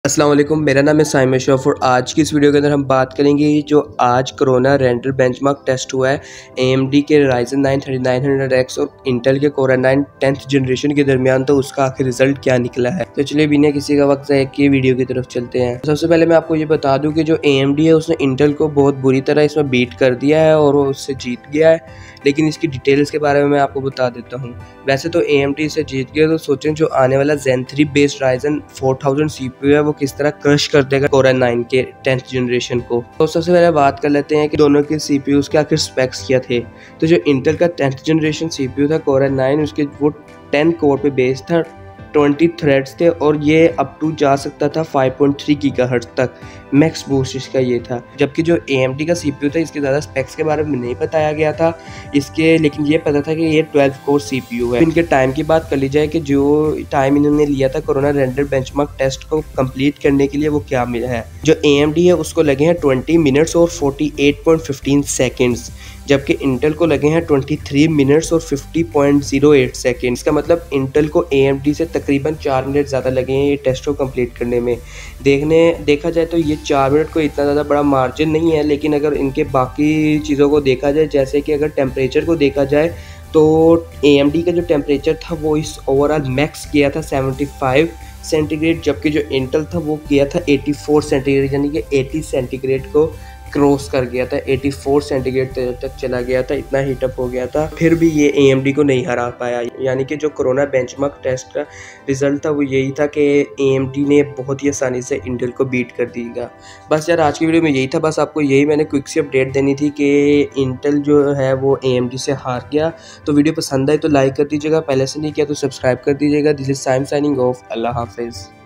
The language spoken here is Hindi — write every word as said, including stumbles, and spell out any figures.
अस्सलाम वालेकुम, मेरा नाम है साइम अशरफ और आज की इस वीडियो के अंदर हम बात करेंगे जो आज कोरोना रेंडर बेंचमार्क टेस्ट हुआ है एएमडी के Ryzen nine thirty nine hundred X और इंटेल के कोर नाइन टेंथ जनरेशन के दरमियान, तो उसका आखिर रिजल्ट क्या निकला है। तो चलिए बिना किसी का वक्त ज़ाया किए वीडियो की तरफ चलते हैं। सबसे पहले मैं आपको ये बता दूँ कि जो एएमडी है उसने इंटेल को बहुत बुरी तरह इसमें बीट कर दिया है और वो उससे जीत गया है, लेकिन इसकी डिटेल्स के बारे में मैं आपको बता देता हूँ। वैसे तो एएमडी से जीत गया, तो सोचें जो आने वाला Zen three based Ryzen four thousand CPU है वो किस तरह क्रश कर देगा कोर नाइन के टेंथ जनरेशन को। तो सबसे पहले बात कर लेते हैं कि दोनों के सीपीयूज के आखिर स्पेक्स क्या थे। तो जो इंटेल का टेंथ जनरेशन सीपीयू था कोर नाइन, उसके वो टेन कोर पे बेस्ड था, ट्वेंटी थ्रेड्स थे और ये अप टू जा सकता था फाइव पॉइंट थ्री गीगाहर्ट्ज़ तक। मैक्स बूस्ट इसका ये था। जबकि जो एएमडी का सीपीयू था इसके ज़्यादा स्पेक्स के बारे में नहीं बताया गया था इसके, लेकिन ये पता था कि ये ट्वेल्व कोर सीपीयू है। इनके टाइम की बात कर ली जाए कि जो टाइम इन्होंने लिया था कोरोना रेंडर बेंचमार्क टेस्ट को कंप्लीट करने के लिए, वो क्या मिला है। जो एएमडी है उसको लगे हैं ट्वेंटी मिनट्स और forty eight point fifteen seconds, जबकि इंटेल को लगे हैं ट्वेंटी थ्री मिनट्स और fifty point zero eight seconds. इसका मतलब इंटेल को एएमडी से तकरीबन चार मिनट ज़्यादा लगे हैं ये टेस्ट को कंप्लीट करने में। देखने देखा जाए तो ये चार मिनट को इतना ज़्यादा बड़ा मार्जिन नहीं है, लेकिन अगर इनके बाकी चीज़ों को देखा जाए, जैसे कि अगर टेम्परेचर को देखा जाए तो एएमडी का जो टेम्परेचर था वो इस ओवरऑल मैक्स किया था सेवेंटी फाइव सेंटीग्रेड, जबकि जो इंटेल था वो किया था एटी फोर सेंटीग्रेड, यानी कि एटी सेंटीग्रेड को क्रॉस कर गया था, एटी फोर सेंटीग्रेड तक चला गया था, इतना हीटअप हो गया था। फिर भी ये एएमडी को नहीं हरा पाया। यानी कि जो कोरोना बेंचमार्क टेस्ट का रिजल्ट था वो यही था कि एएमडी ने बहुत ही आसानी से इंटेल को बीट कर दिया। बस यार आज की वीडियो में यही था। बस आपको यही मैंने क्विक सी अपडेट देनी थी कि इंटेल जो है वो एएमडी से हार गया। तो वीडियो पसंद आए तो लाइक कर दीजिएगा, पहले से नहीं किया तो सब्सक्राइब कर दीजिएगा। This is Saim signing off. अल्लाह हाफिज़।